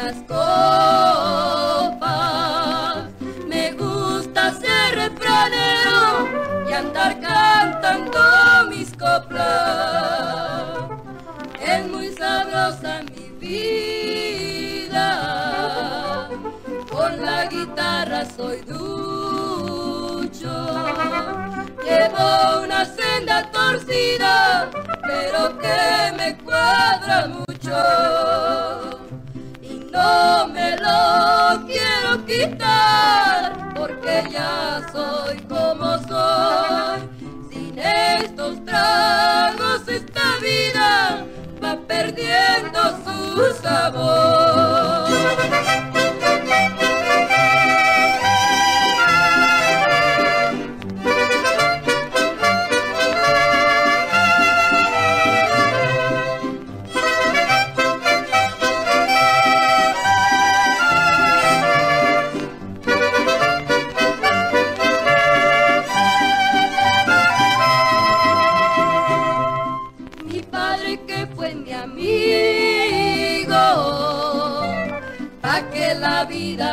las copas. Me gusta ser refranero y andar cantando mis coplas. Es muy sabrosa mi vida, con la guitarra soy ducho. Llevo una senda torcida, pero que me cuadra mucho. Y no me lo quiero quitar, porque ya soy como soy. Sin estos tragos esta vida va perdiendo su sabor. La vida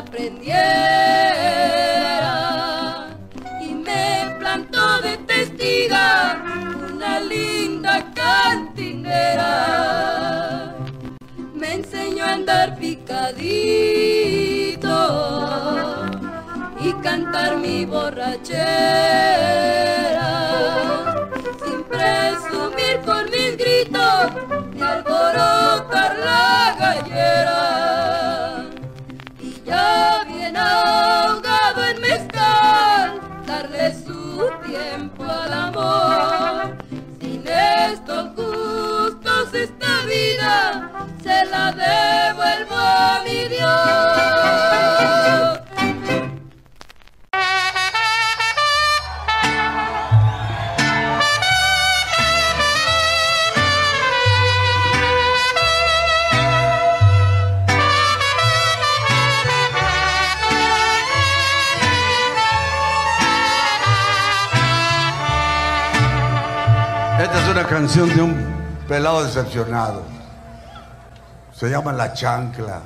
aprendiera y me plantó de testiga una linda cantinera. Me enseñó a andar picadito y cantar mi borrachera, sin presumir con mis gritos ni alborotar la gallera. Ya bien ahogado en mezcal, darle su tiempo al amor. Sin estos gustos esta vida se la devuelvo a mi Dios. Esta es una canción de un pelado decepcionado. Se llama La Chancla.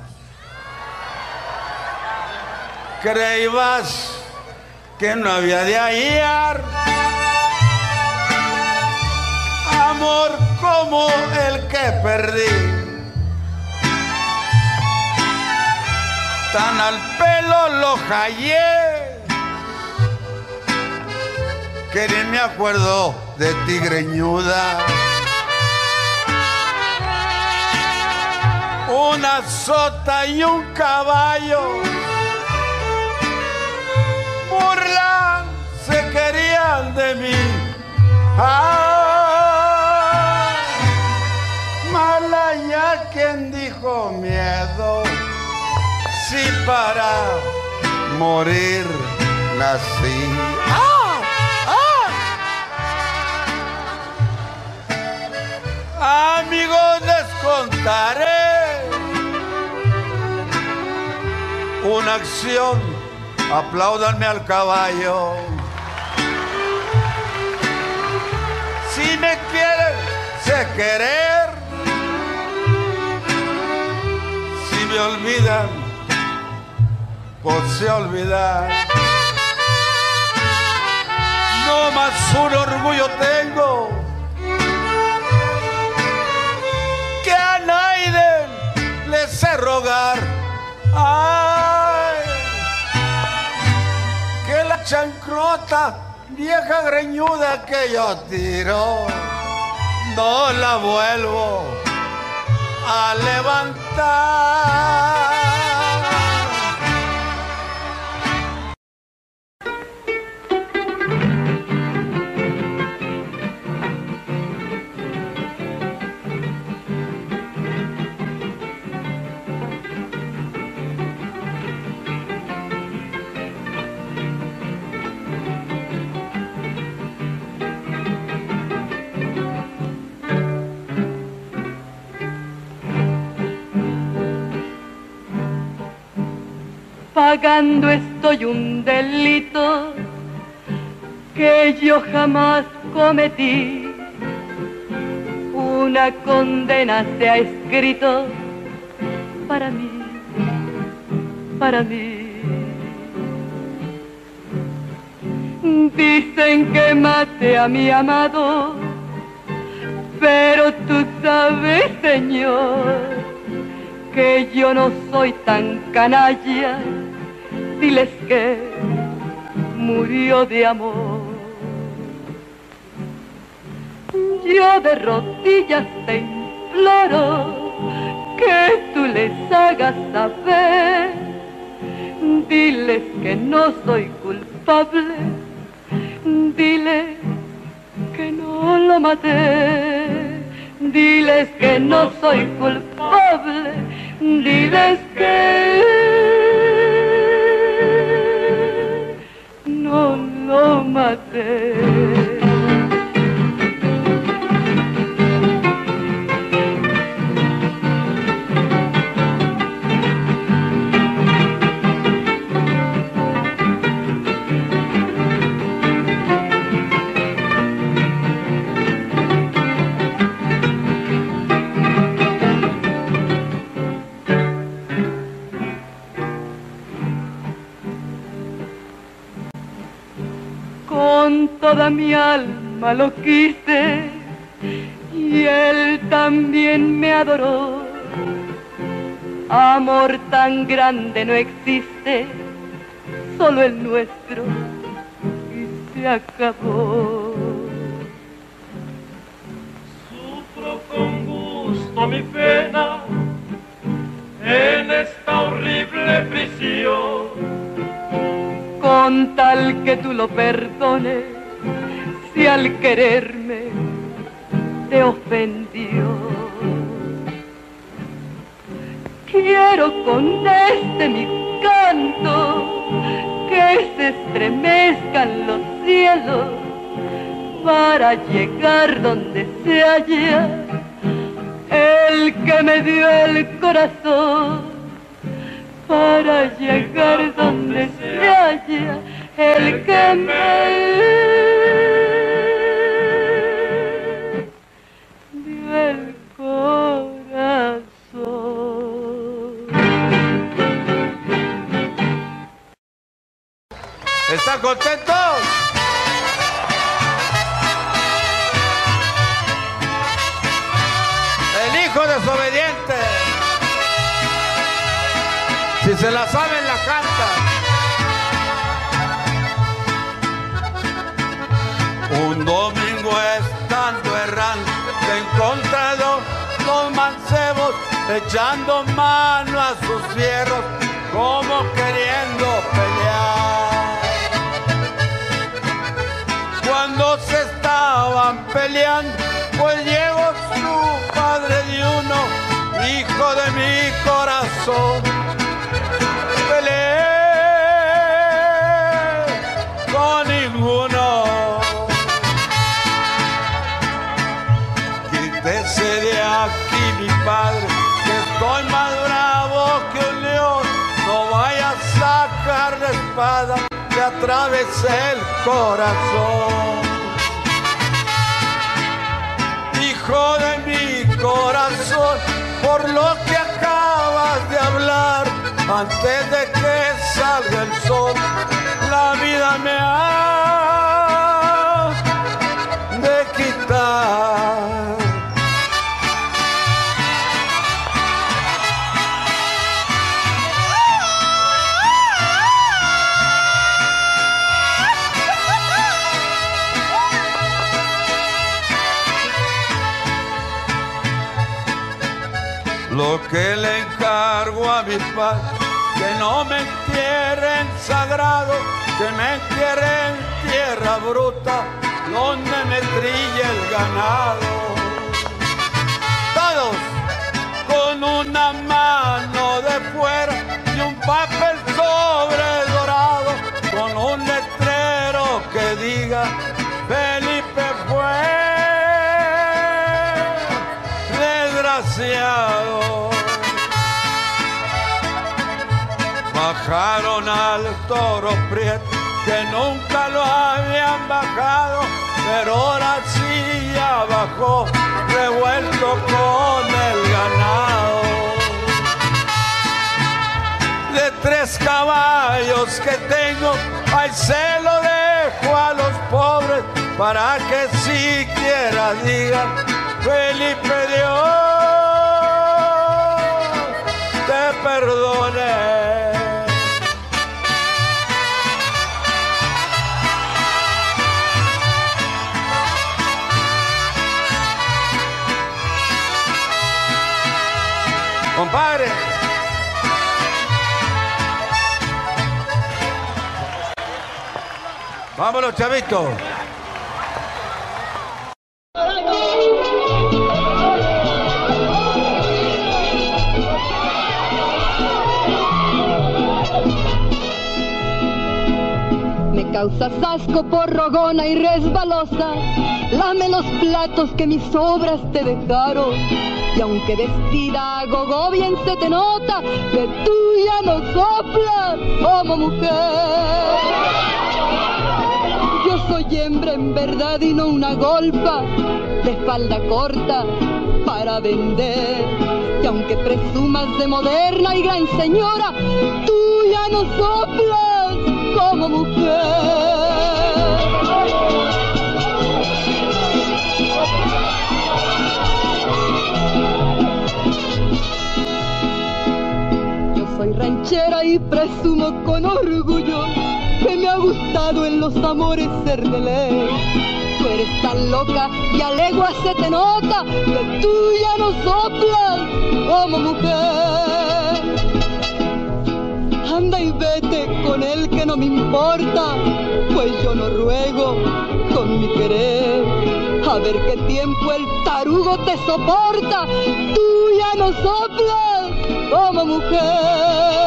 Creías que no había de hallar amor como el que perdí. Tan al pelo lo hallé que ni me acuerdo de ti, greñuda. Una sota y un caballo burlan se querían de mí. ¡Ah! Mala ya quien dijo miedo, si para morir nací. Amigos, les contaré una acción, apláudanme al caballo. Si me quieren, sé querer. Si me olvidan, pues sé olvidar. No más un orgullo tengo, que a Naiden le sé rogar. Ay, que la chancrota vieja greñuda que yo tiro no la vuelvo a levantar. Pagando estoy un delito que yo jamás cometí. Una condena se ha escrito para mí. para mí. Dicen que maté a mi amado, pero tú sabes, Señor, que yo no soy tan canalla. Diles que murió de amor. Yo de rodillas te imploro que tú les hagas saber. Diles que no soy culpable, diles que no lo maté. Diles que no soy culpable, diles que no lo maté. Con toda mi alma lo quise y él también me adoró. Amor tan grande no existe, solo el nuestro, y se acabó. Sufro con gusto mi pena en esta horrible prisión, con tal que tú lo perdones, si al quererme te ofendió. Quiero con este mi canto que se estremezcan los cielos para llegar donde se halla el que me dio el corazón, para llegar donde se halla el que me dio el corazón. ¿Están contentos? El hijo desobediente. Si se la saben, la canta. Un domingo estando errante, encontrado los mancebos echando mano a sus fierros, como queriendo pelear. Cuando se estaban peleando, pues llegó su padre de uno, hijo de mi corazón. Peleé con ninguno. Quítese de aquí, mi padre, que estoy más bravo que un león. No vaya a sacar la espada que atravesé el corazón. Hijo de mi corazón, por lo que acabas de hablar, antes de que salga el sol, la vida me ha de quitar. Lo que le encargo a mi padre, que no me entierren sagrado, que me entierren en tierra bruta, donde me trille el ganado. Todos con una mano de fuera y un papel sobre dorado, con un letrero que diga: Felipe fue desgraciado. Bajaron al toro prieto, que nunca lo habían bajado, pero ahora sí ya bajó, revuelto con el ganado. De 3 caballos que tengo, ay, se lo dejo a los pobres para que siquiera digan, Felipe, Dios te perdone. Compadre, vámonos, chavitos. Me causas asco por rogona y resbalosa, lame los platos que mis obras te dejaron. Y aunque vestida a gogó bien se te nota que tú ya no soplas como mujer. Yo soy hembra en verdad y no una golfa de espalda corta para vender. Y aunque presumas de moderna y gran señora, tú ya no soplas como mujer. Soy ranchera y presumo con orgullo que me ha gustado en los amores ser de ley. Tú eres tan loca y a leguas se te nota que tú ya no soplas como mujer. Anda y vete con él que no me importa, pues yo no ruego con mi querer. A ver qué tiempo el tarugo te soporta, tú ya no soplas como mujer.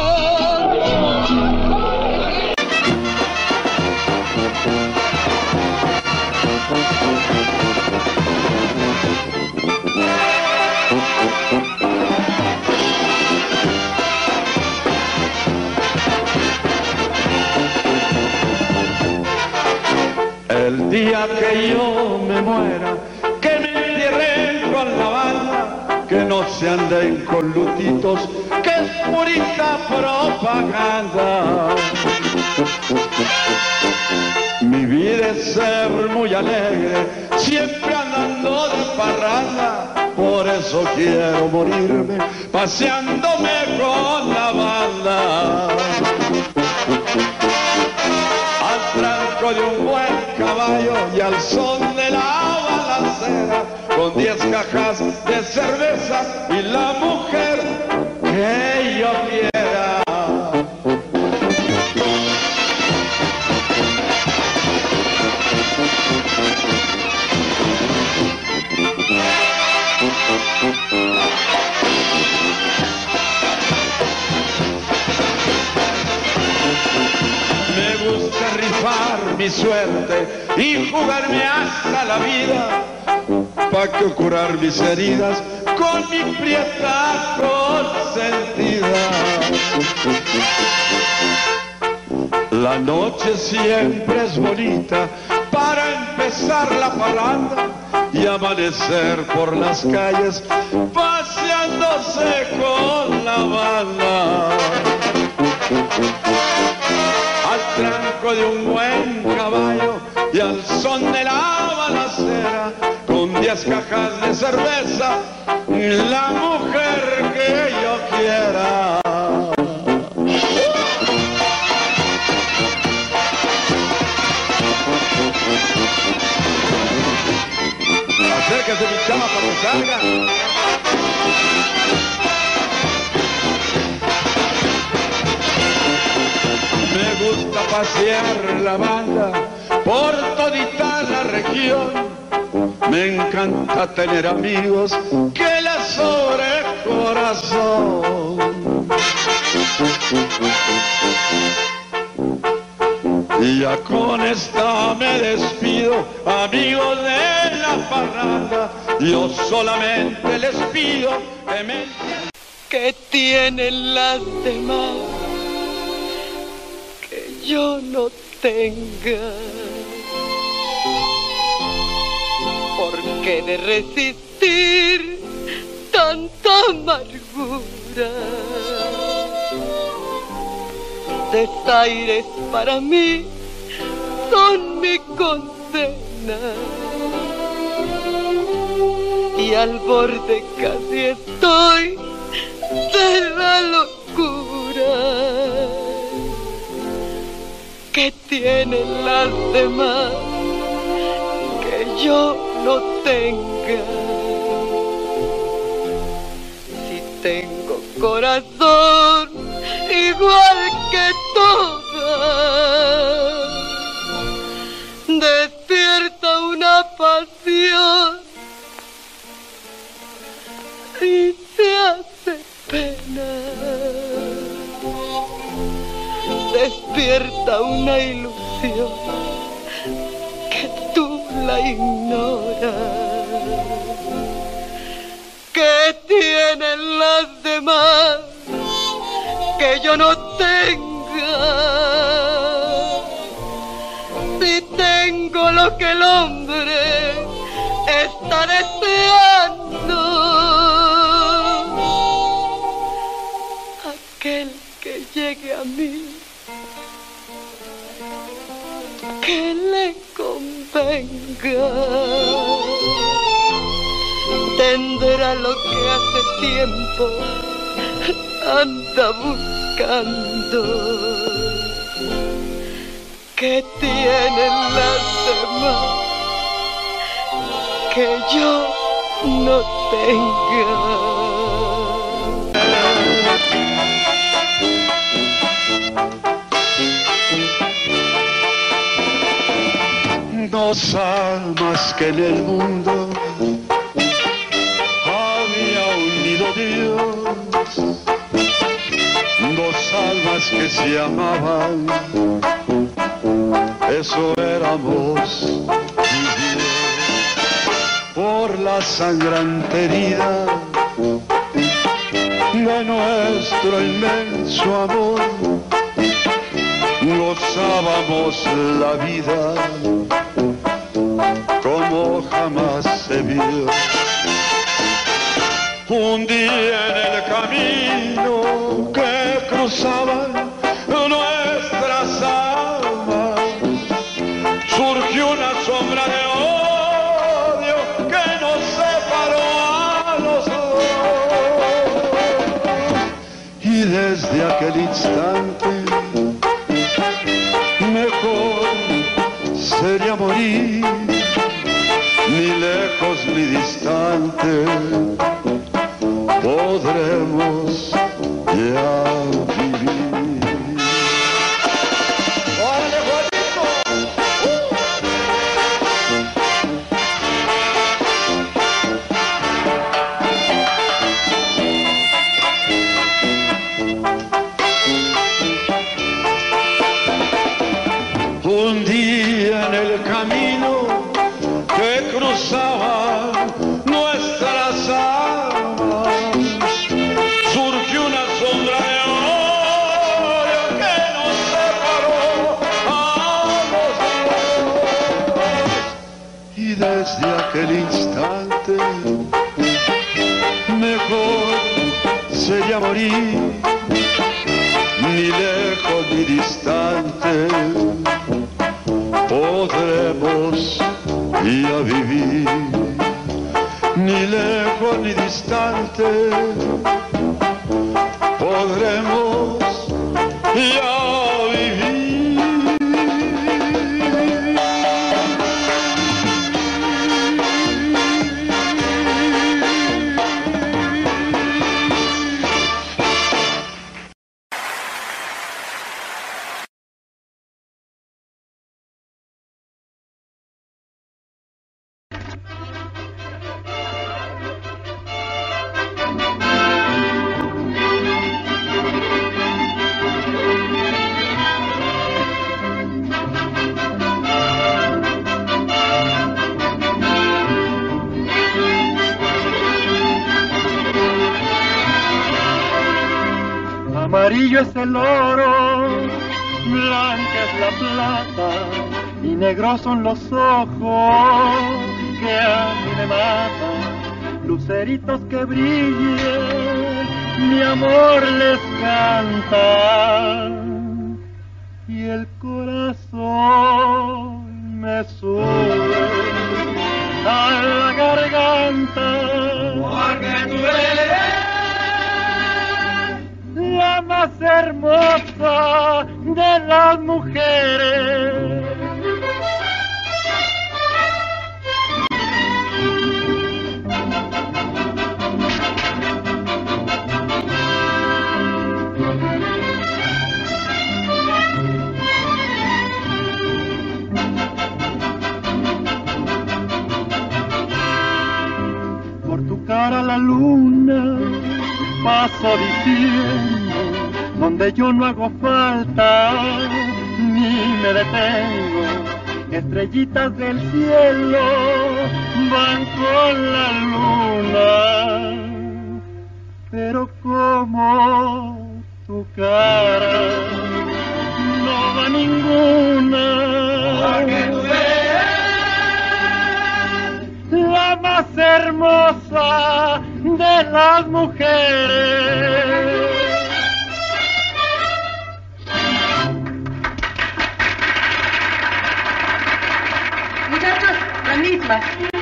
El día que yo me muera, que me entierren con la banda, que no se anden con lutitos, que es purita propaganda. Mi vida es ser muy alegre, siempre andando de parranda, por eso quiero morirme paseándome con la banda. Al tranco de un buen caballo y al son de la balacera, con 10 cajas de cerveza y la mujer que yo quiera. Me gusta rifar mi suerte y jugarme hasta la vida, pa' que curar mis heridas con mi prieta consentida. La noche siempre es bonita para empezar la parranda y amanecer por las calles paseándose con la banda. Al tranco de un buen caballo y al son de la balacera, con 10 cajas de cerveza, la mujer que yo quiera. Acérquese mi chama para que salga. Me gusta pasear la banda por todita la región. Me encanta tener amigos que les sobre corazón. Y ya con esta me despido, amigos de la parranda. Yo solamente les pido que me entiendan. Que tienen las demás que yo no tenga. ¿Por qué de resistir tanta amargura? desaires para mí son mi condena. Y al borde casi estoy de la locura que tienen las demás que yo no tenga. Si tengo corazón igual que todas, despierta una pasión y te hace pena. Despierta una ilusión que tú la ignoras, que tienen las demás que yo no tenga. Si tengo lo que el hombre está deseando, aquel que llegue a mí que le convenga, tendrá lo que hace tiempo anda buscando, que tienen las demás que yo no tenga. Dos almas que en el mundo había unido Dios, dos almas que se amaban, eso éramos, por la sangrante herida de nuestro inmenso amor, gozábamos la vida como jamás se vio. Un día en el camino que cruzaban nuestras almas, surgió una sombra de odio que nos separó a los dos. Y desde aquel instante mejor sería morir, ni lejos ni distante, podremos ya vivir. ¡Órale, Juanito! Un día en el camino que cruzaba nuestras almas, surgió una sombra de odio que nos separó a los dos. Y desde aquel instante mejor sería morir, ni lejos ni distante, podremos ya vivir, ni lejos ni distante, podremos ya vivir. Amarillo es el oro, blanca es la plata y negros son los ojos que a mí me matan. Luceritos que brillen, mi amor les canta. y el corazón me sube a la garganta, porque tú eres la más hermosa de las mujeres. Cara la luna paso diciendo donde yo no hago falta ni me detengo. Estrellitas del cielo van con la luna, pero como tu cara no va ninguna. porque tú La más hermosa de las mujeres. Muchachos, la misma.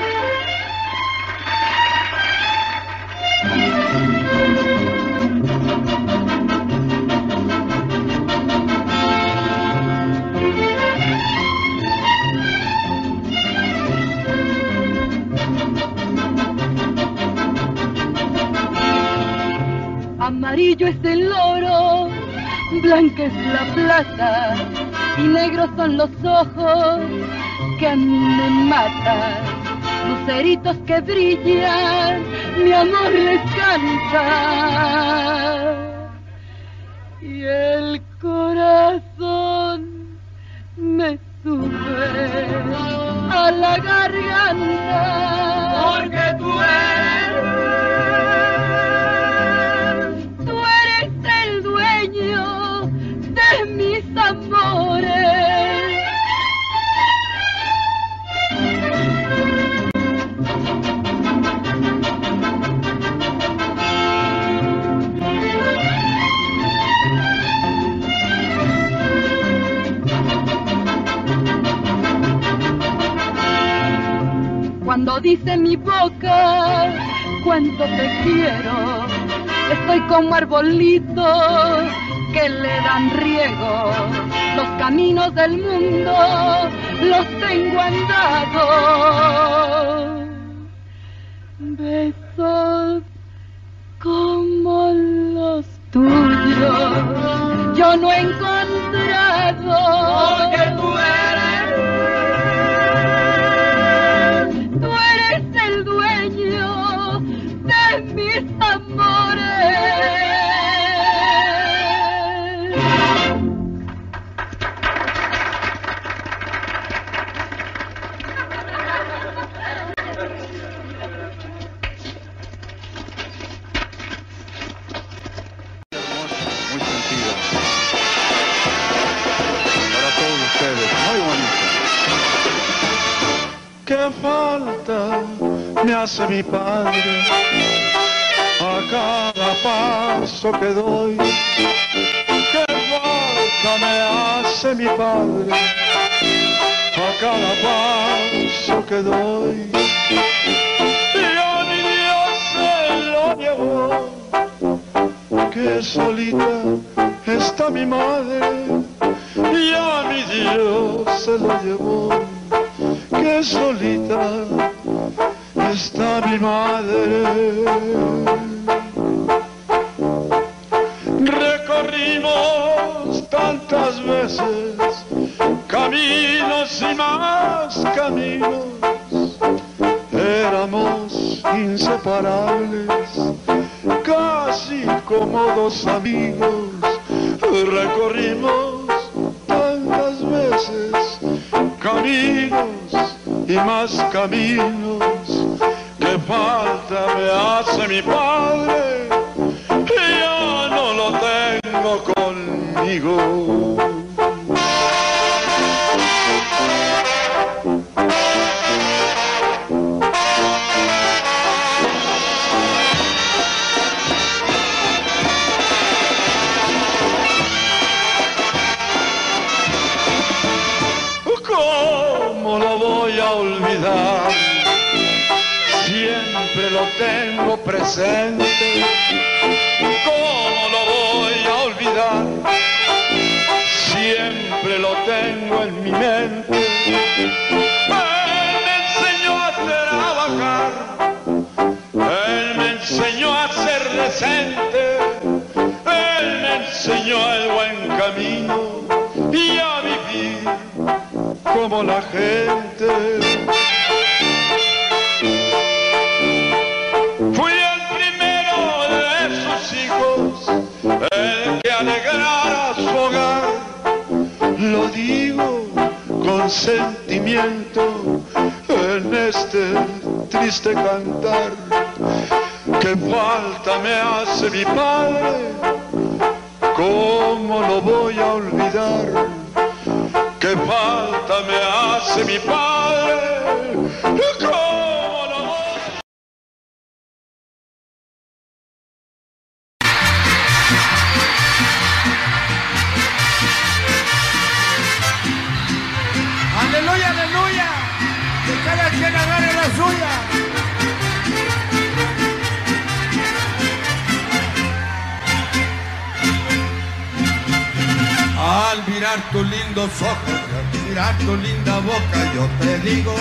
Amarillo es el oro, blanca es la plata y negros son los ojos que a mí me matan. Luceritos que brillan, mi amor les canta y el corazón me sube a la garganta, porque tú el dueño de mis amores. Cuando dice mi boca cuánto te quiero, estoy como arbolito que le dan riego. Los caminos del mundo los tengo andados. Besos como los tuyos yo no he encontrado. porque tú eres el dueño de mis amores. Muy sentida. Para todos ustedes, muy bonita. ¿Qué falta me hace mi padre a cada paso que doy? ¿Qué falta me hace mi padre a cada paso que doy? Y a mi Dios se lo llevó, que solita está mi madre, y a mi Dios se lo llevó, que solita está mi madre. Recorrimos tantas veces caminos y más caminos, éramos inseparables, casi como dos amigos. Recorrimos tantas veces caminos y más caminos. ¿Qué falta me hace mi padre? Ya no lo tengo conmigo. presente, ¿cómo lo voy a olvidar? Siempre lo tengo en mi mente. Él me enseñó a trabajar, él me enseñó a ser decente, él me enseñó el buen camino y a vivir como la gente. Fui el primero de sus hijos, el que alegrara su hogar. Lo digo con sentimiento en este triste cantar. Qué falta me hace mi padre, ¿cómo lo voy a olvidar? Qué falta me hace mi padre, ¿cómo lo voy a... ¡Aleluya, aleluya! Que cada quien agarre la suya. Al mirar tus lindos ojos, al mirar tu linda boca, yo te digo: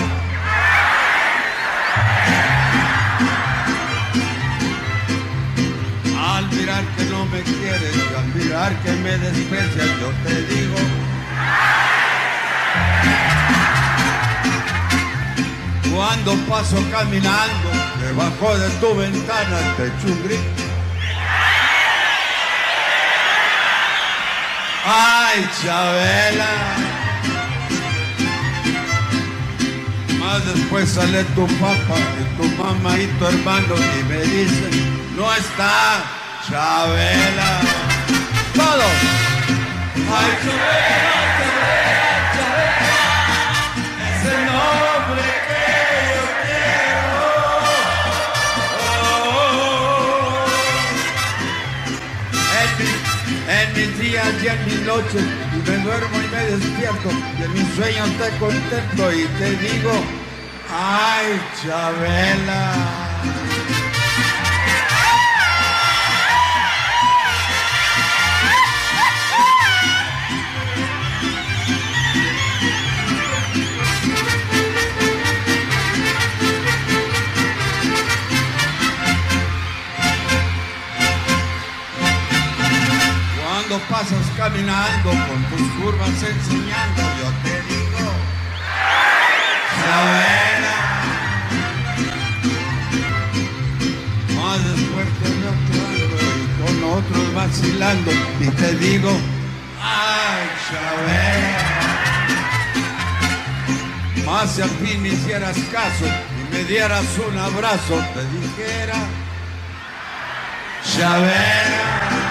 al mirar que no me quieres, y al mirar que me desprecias, yo te digo: cuando paso caminando, debajo de tu ventana te echo un grito. ¡Ay, Chabela! Más después sale tu papá y tu mamá y tu hermano y me dicen: no está Chabela. ¡Todos! ¡Ay, Chabela, Chabela, Chabela! Es el nombre que yo quiero. En mis días y en mis noches, y me duermo y me despierto, y en mis sueños te contemplo y te digo: ¡ay, Chabela! Cuando pasas caminando con tus curvas enseñando, yo te digo: Chabela. Más después te veo actuando y con otros vacilando y te digo: ay, Chabela. Más si al fin me hicieras caso y me dieras un abrazo, te dijera: Chabela.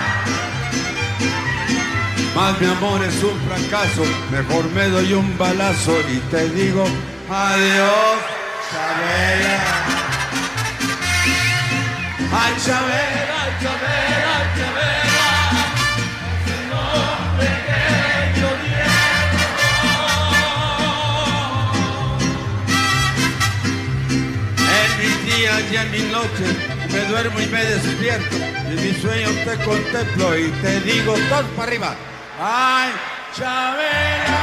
Más mi amor es un fracaso, mejor me doy un balazo y te digo: adiós, Chabela. Ay, Chabela, ay, Chabela, ay, Chabela, es el nombre que yo llevo. En mis días y en mis noches me duermo y me despierto, y en mis sueños te contemplo y te digo: todos para arriba. ¡Ay, Chabela!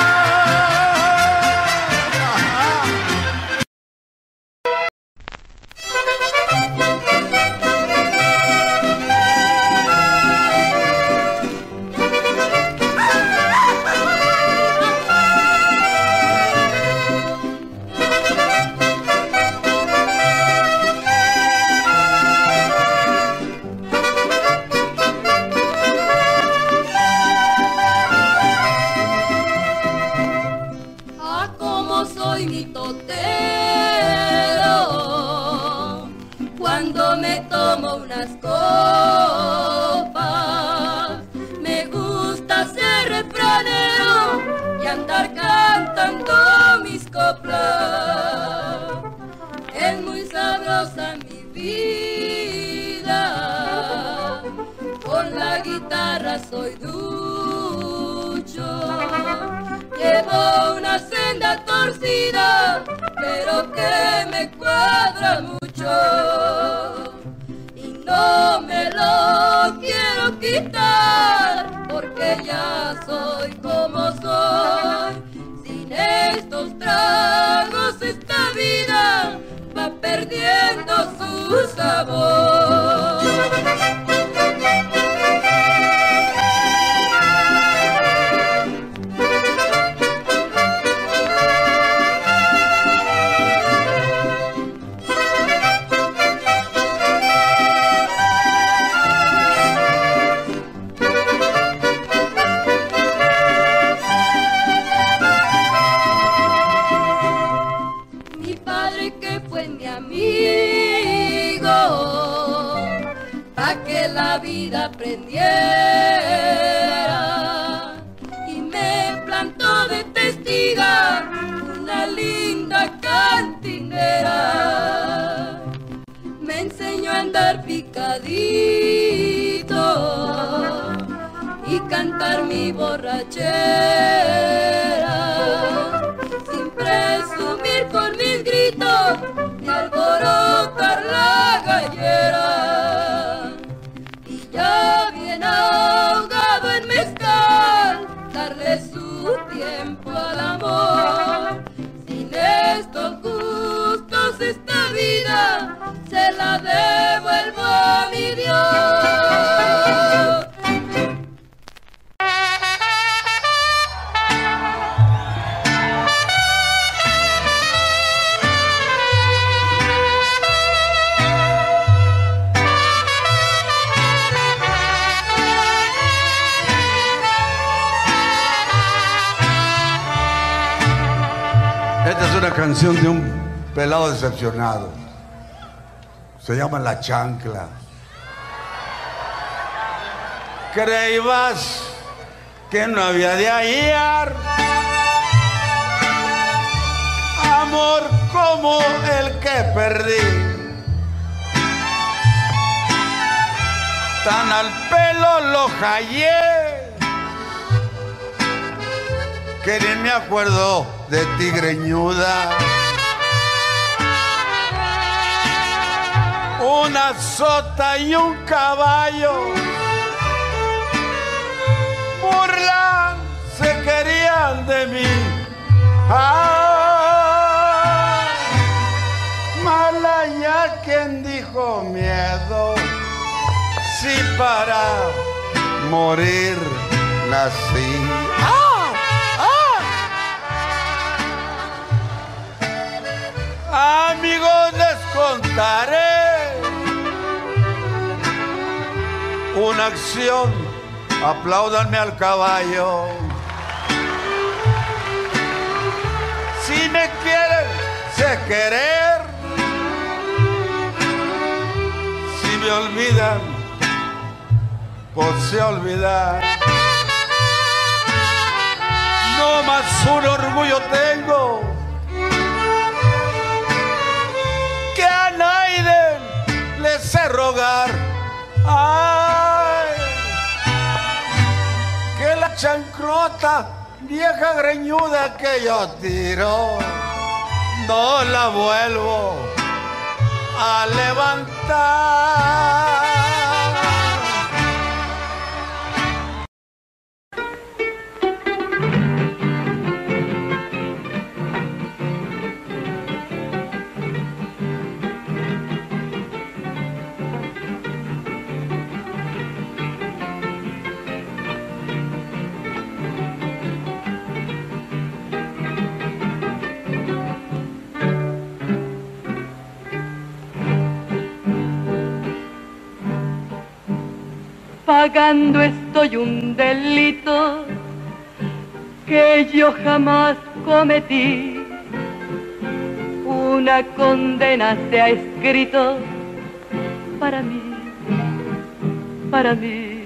Soy ducho, llevo una senda torcida, pero que me cuadra mucho. no me lo quiero quitar, porque ya soy como soy. Sin estos tragos esta vida va perdiendo su sabor. La vida aprendiera y me plantó de testiga una linda cantinera. Me enseñó a andar picadito y cantar mi borrachera, sin presumir con mis gritos ni alborotar la gallera. Ya bien ahogado en mezcal, darle su tiempo al amor. Sin estos gustos esta vida se la devuelvo a mi Dios. Esta es una canción de un pelado decepcionado. Se llama La Chancla. Creías que no había de hallar amor como el que perdí. Tan al pelo lo hallé que ni me acuerdo de ti, greñuda. Una sota y un caballo burlan se querían de mí. ¡Ay! Mala ya quien dijo miedo, si para morir nací. Amigos, les contaré una acción, apláudanme al caballo. Si me quieren, sé querer. Si me olvidan, pues sé olvidar. No más un orgullo tengo, que a nadie le sé rogar. Ay, que la chanclota vieja greñuda que yo tiro no la vuelvo a levantar. Pagando estoy un delito que yo jamás cometí. Una condena se ha escrito para mí, para mí.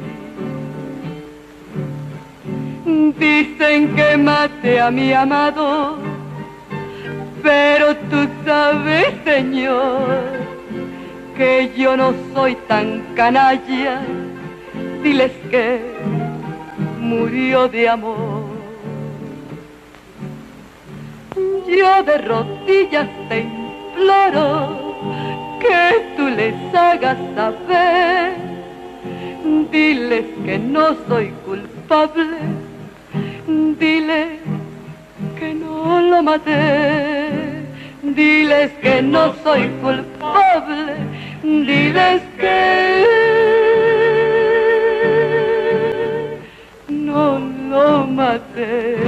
Dicen que maté a mi amado, pero tú sabes, Señor, que yo no soy tan canalla. Diles que murió de amor. Yo de rodillas te imploro que tú les hagas saber, diles que no soy culpable, diles que no lo maté, diles que no soy culpable, diles que no lo maté.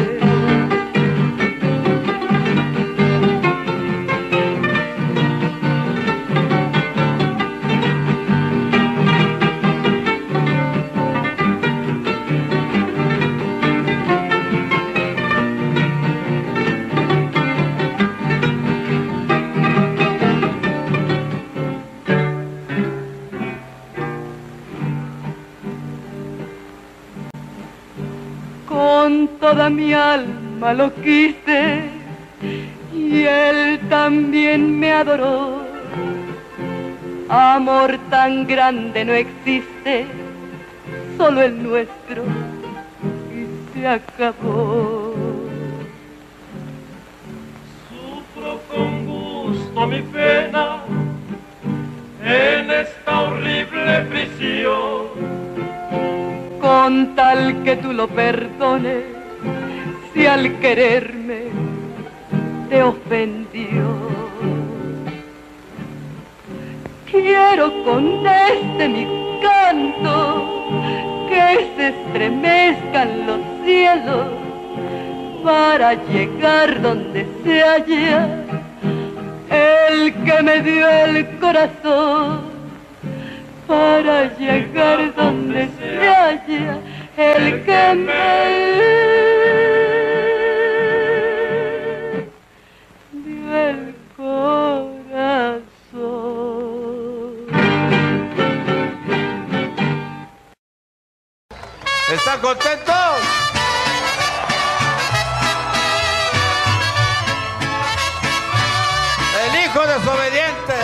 Con toda mi alma lo quise y él también me adoró. Amor tan grande no existe, solo el nuestro, y se acabó. Sufro con gusto mi pena en esta horrible prisión, con tal que tú lo perdones, si al quererme te ofendió. Quiero con este mi canto que se estremezcan los cielos para llegar donde se halla el que me dio el corazón, para llegar donde se halla el que me dio el corazón. ¿Están contentos? El hijo desobediente.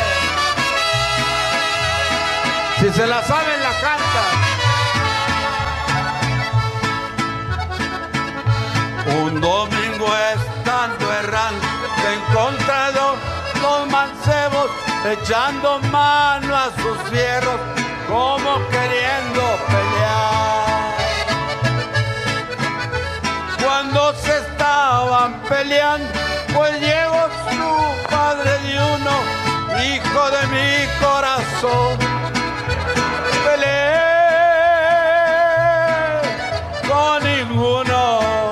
Si se la saben, la canta. Un domingo estando errante, encontrado los mancebos echando mano a sus fierros, como queriendo pelear. Cuando se estaban peleando, pues llegó su padre de uno, hijo de mi corazón. Peleé con ninguno.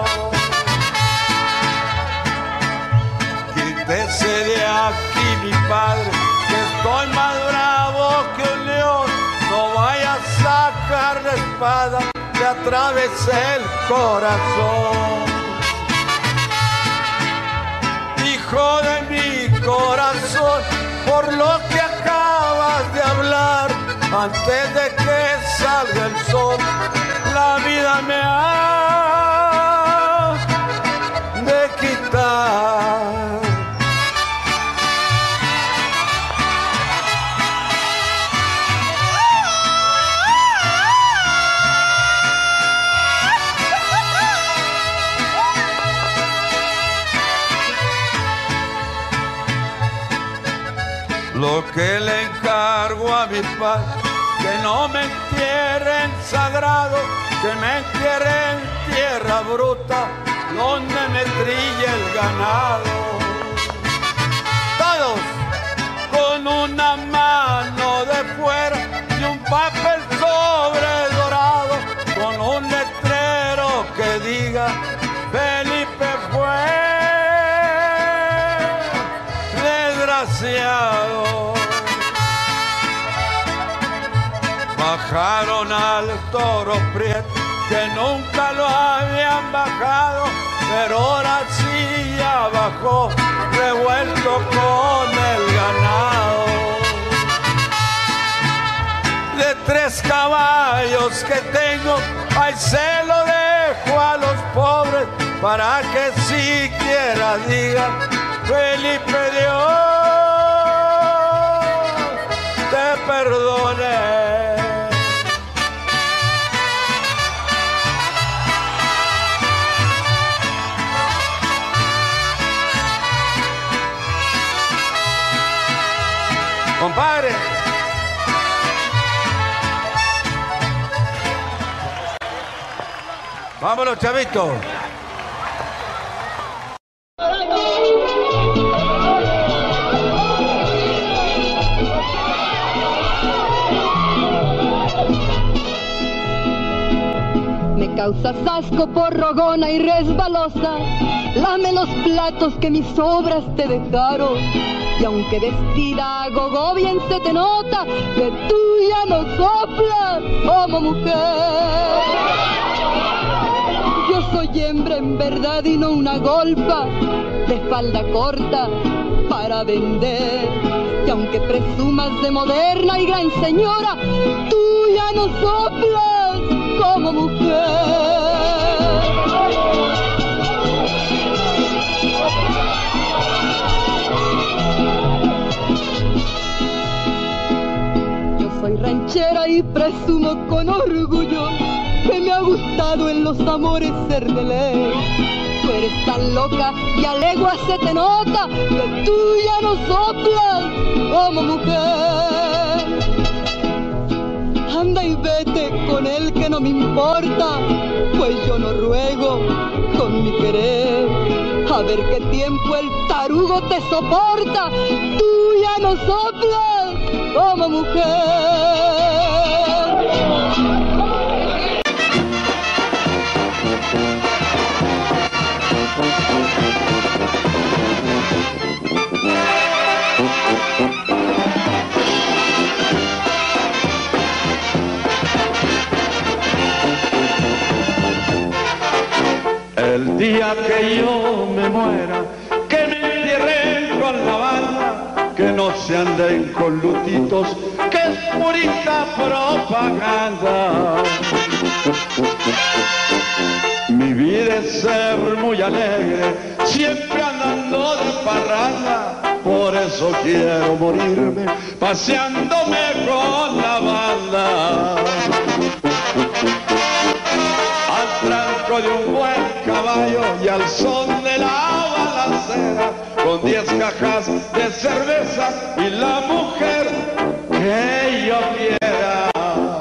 Quítese de aquí, mi padre, que estoy más bravo que un león. No vaya a sacar la espada que atravese el corazón. Hijo de mi corazón, por lo que acabas de hablar, antes de que salga el sol, la vida me ha de quitar. Lo que le encargo a mi padre, que no me entierren sagrado, que me entierren en tierra bruta, donde me trille el ganado. Todos con una mano de fuera y un papel sobre dorado, con un letrero que diga Felipe fue desgraciado. Bajaron al toro prieto, que nunca lo habían bajado, pero ahora sí ya bajó, revuelto con el ganado. De 3 caballos que tengo, ay, se lo dejo a los pobres, para que siquiera digan Felipe Dios te perdone. Vámonos, chavitos. Me causas asco por rogona y resbalosa, lame los platos que mis obras te dejaron. Y aunque vestida a gogo bien se te nota que tú ya no soplas como mujer. Yo soy hembra en verdad y no una golfa de falda corta para vender. Y aunque presumas de moderna y gran señora, tú ya no soplas como mujer. Soy ranchera y presumo con orgullo que me ha gustado en los amores ser de ley. Tú eres tan loca y a legua se te nota que tú ya no soplas como mujer. Anda y vete con él que no me importa, pues yo no ruego con mi querer. A ver qué tiempo el tarugo te soporta, tú ya no soplas como mujer. El día que yo me muera, que me entierren con la banda, que no se anden con lutitos, que es purita propaganda. Mi vida es ser muy alegre, siempre andando de parranda, por eso quiero morirme paseándome con la banda. Al tranco de un buen caballo y al son de la balacera, con 10 cajas de cerveza y la mujer que yo quiera.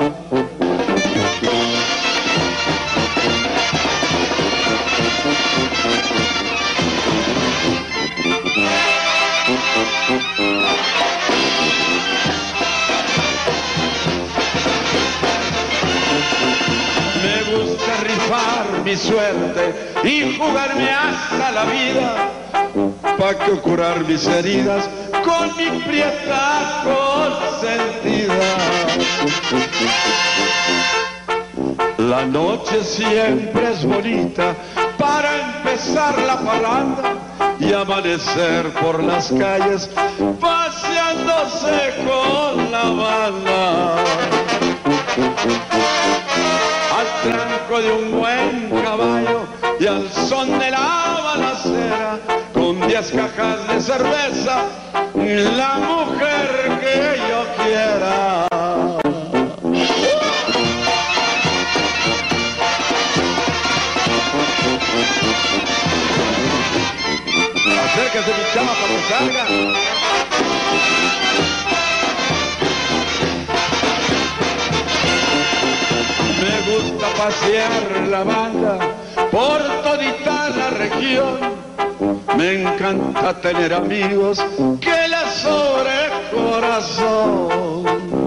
Me gusta rifar mi suerte y jugarme hasta la vida, pa' que curar mis heridas con mi prieta consentida. La noche siempre es bonita para empezar la parranda y amanecer por las calles paseándose con la banda. Al tranco de un buen caballo y al son de la balacera, con 10 cajas de cerveza, la mujer que yo quiera. Acérquese mi chama para que salga. Me gusta pasear la banda por todita la región. Me encanta tener amigos que les sobre corazón.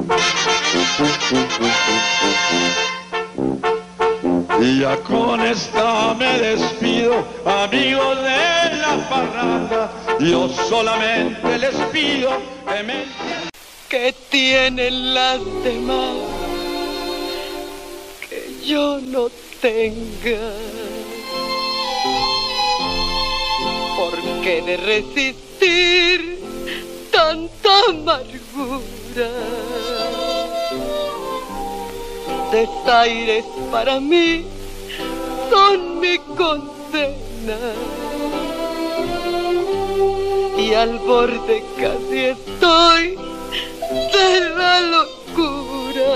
Y ya con esta me despido, amigos de la parranda. Yo solamente les pido que me... ¿Qué tienen las demás que yo no tenga? ¿Por qué de resistir tanta amargura? Desaires para mí son mi condena y al borde casi estoy de la locura.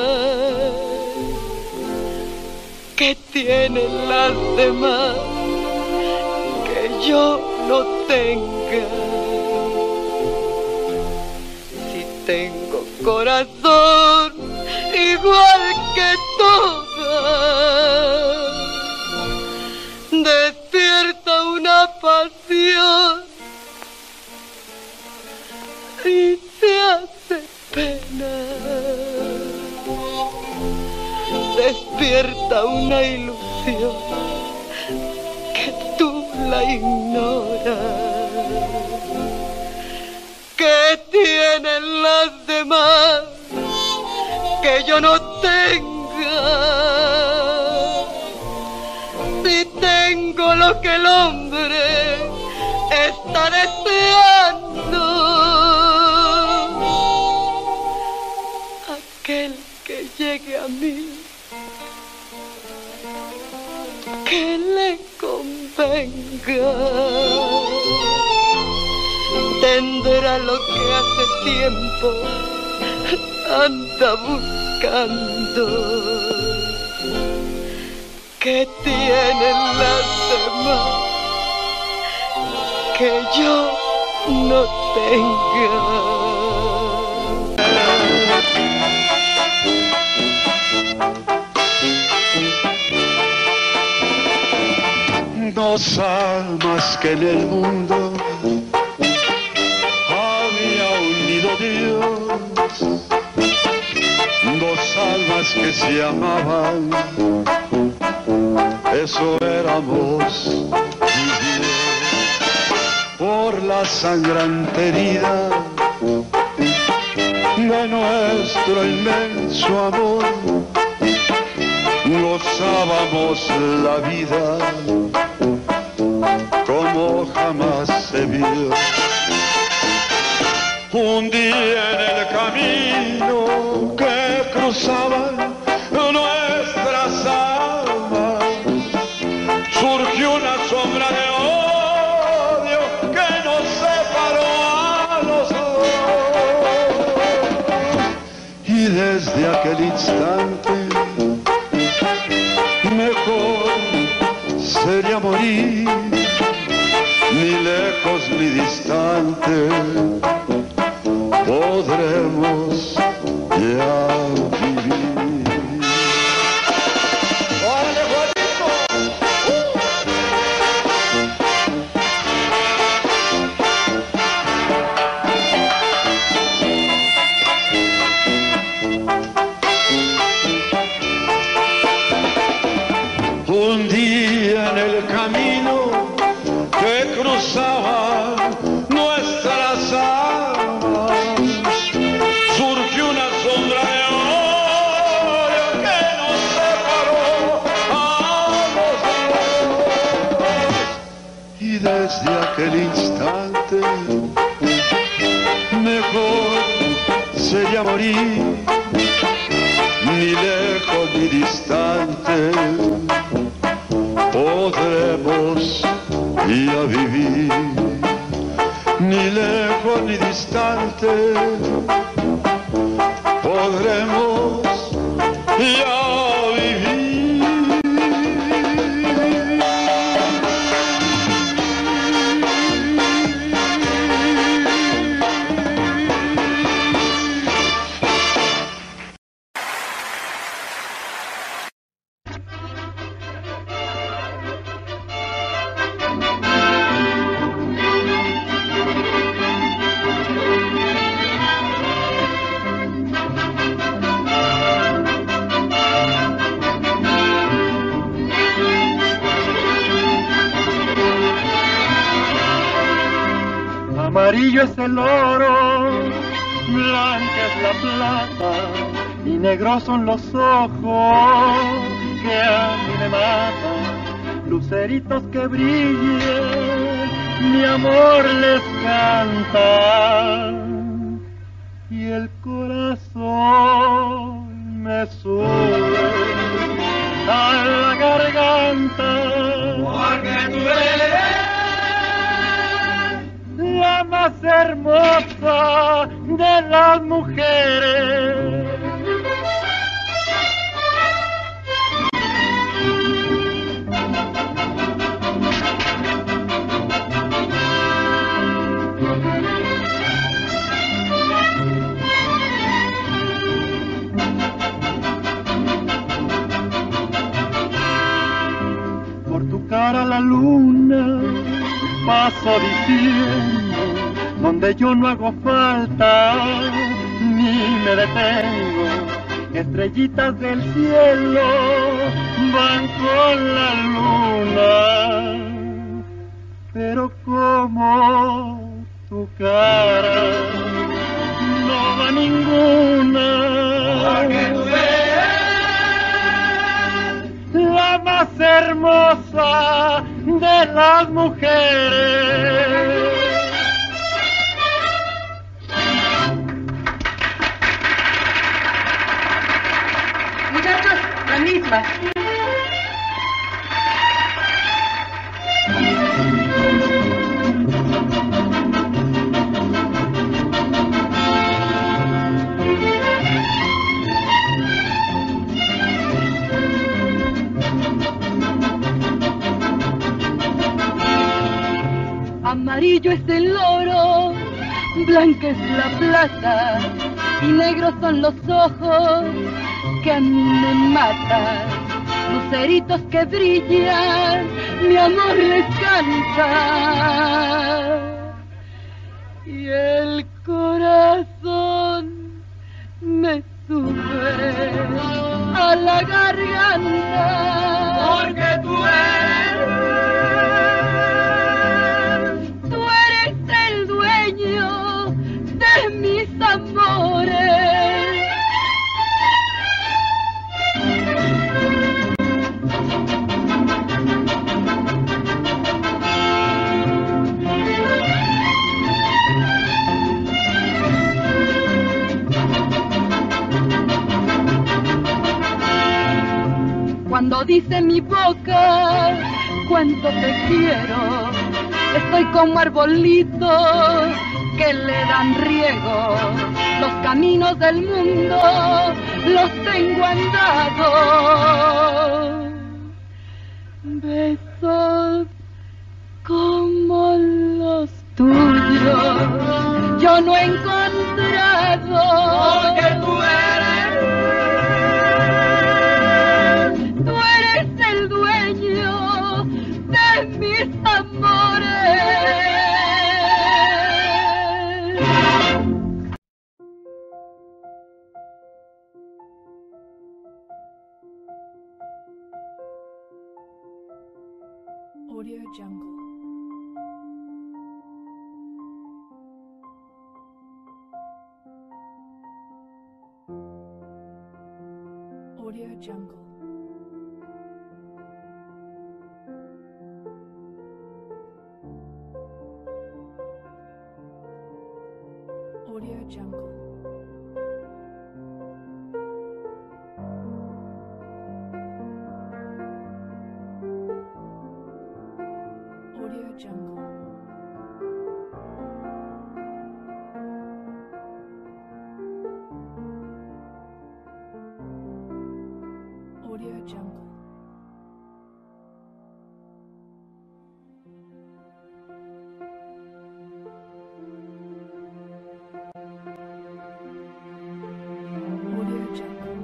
¿Qué tienen las demás que yo no tenga? Si tengo corazón igual que todas, despierta una ilusión que tú la ignoras. ¿Qué tienen las demás que yo no tenga? Si tengo lo que el hombre está deseando, aquel que llegue a mí, que le convenga, tendrá lo que hace tiempo anda buscando. Que tienen las demás que yo no tenga. Dos almas que en el mundo había unido Dios, dos almas que se amaban, eso éramos, por la sangrante herida de nuestro inmenso amor, gozábamos la vida como jamás se vio. Un día en el camino que cruzaban nuestras almas, surgió una sombra de odio que nos separó a los dos. Y desde aquel instante mejor sería morir, ni lejos ni distante, podremos ya vivir. Un día en el camino que cruzaba nuestras almas, surgió una sombra de odio que nos separó a los dos. Y desde aquel instante mejor sería morir, ni lejos ni distante, podremos ya vivir, ni lejos ni distante, podremos ya vivir. Amarillo es el oro, blanca es la plata y negros son los ojos que a mí me matan. Luceritos que brillen, mi amor les canta y el corazón me sube a la garganta. Porque tú eres la más hermosa de las mujeres. Por tu cara la luna paso diciendo, donde yo no hago falta ni me detengo, estrellitas del cielo van con la luna, pero como tu cara no va ninguna, porque tú eres la más hermosa de las mujeres. Muchachos, la misma. Amarillo es el oro, blanca es la plata y negros son los ojos que a mí me matan. Luceritos que brillan, mi amor les canta. Y el corazón me sube a la garganta. porque tú eres el dueño de mis amores. Cuando dice mi boca cuánto te quiero, estoy como arbolito que le dan riego. Los caminos del mundo los tengo andados. Besos como los tuyos yo no he encontrado. porque tú eres el dueño de mis amores. Audio Jungle. Audio Jungle. Audio Jungle. Audio Jungle. Audio Jungle. Audio Jungle.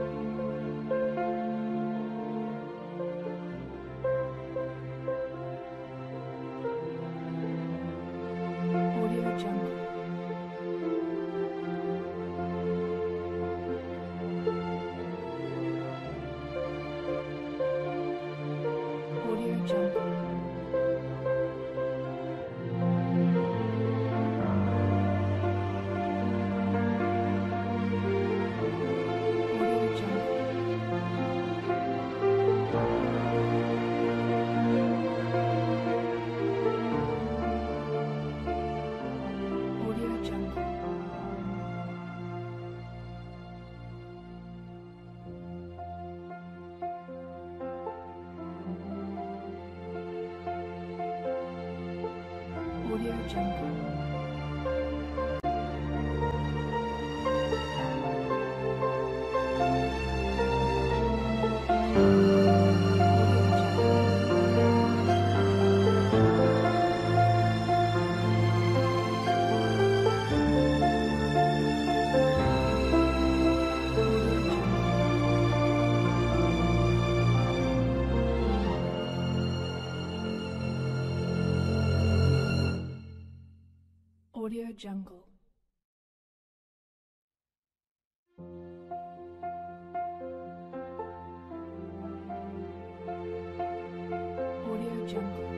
Audio Jungle. Audio Jungle. Audio Jungle. Audio Jungle. Audio Jungle. Audio Jungle. Jungle.